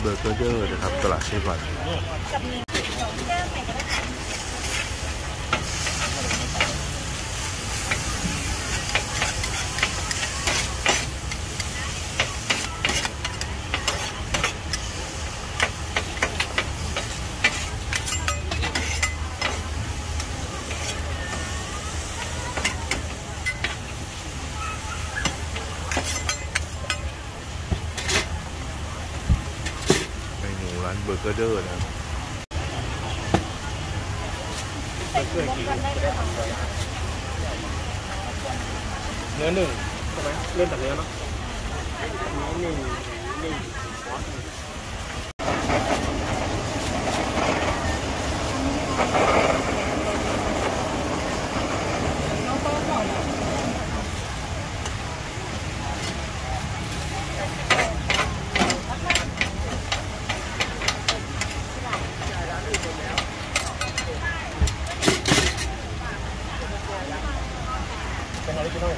เบอร์เกอร์เดอร์นะครับตลาดเชฟวันร้านเบอร์เกอร์เดอร์นะครับเนื้อหนึ่งใช่ไหมเริ่มจากเนื้อเนาะเนื้อหนึ่งเป็นออริจินอล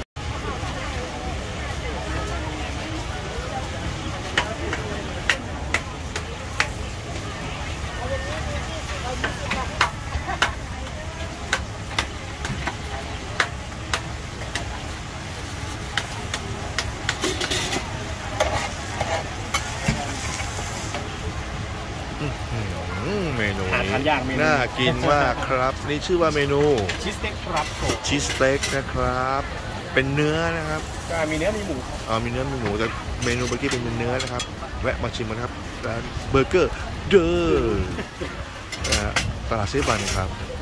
เมนูนี้ทานยากเมนูน่ากินมากครับนี่ชื่อว่าเมนูชีสเต็กครับผมชีสเต็กนะครับเป็นเนื้อนะครับก็มีเนื้อมีหมูมีเนื้อมีหมูแต่เมนูเมื่อกี้เป็นเนื้อนะครับแวะมาชิมกันครับร้านเบอร์เกอร์เดอร์ตลาดเชฟวันครับ